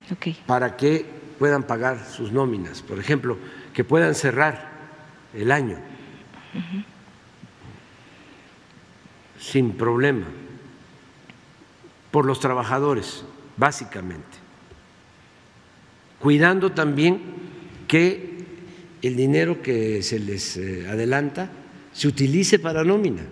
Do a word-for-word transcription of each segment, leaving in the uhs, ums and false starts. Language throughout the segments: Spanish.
Okay. Para que puedan pagar sus nóminas, por ejemplo, que puedan cerrar el año uh-huh. sin problema, por los trabajadores, básicamente, cuidando también que el dinero que se les adelanta se utilice para nómina,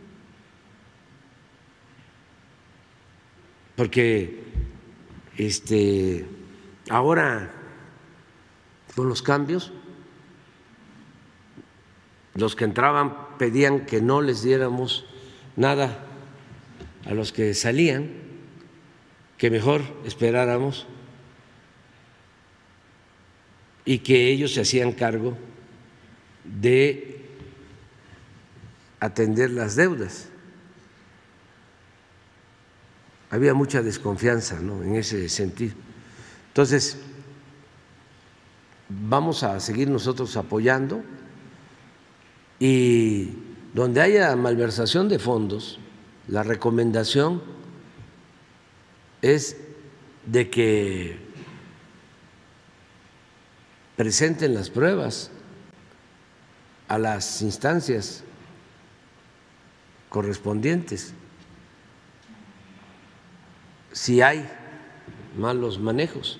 porque este, ahora con los cambios, los que entraban pedían que no les diéramos nada a los que salían, que mejor esperáramos y que ellos se hacían cargo de atender las deudas. Había mucha desconfianza, ¿no?, en ese sentido. Entonces, vamos a seguir nosotros apoyando y donde haya malversación de fondos, la recomendación es de que presenten las pruebas a las instancias correspondientes. Si hay malos manejos,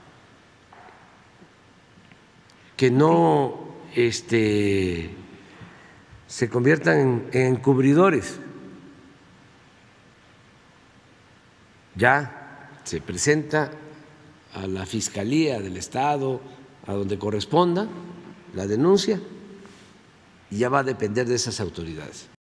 que no este, se conviertan en, en encubridores. Ya se presenta a la Fiscalía del Estado, a donde corresponda la denuncia, y ya va a depender de esas autoridades.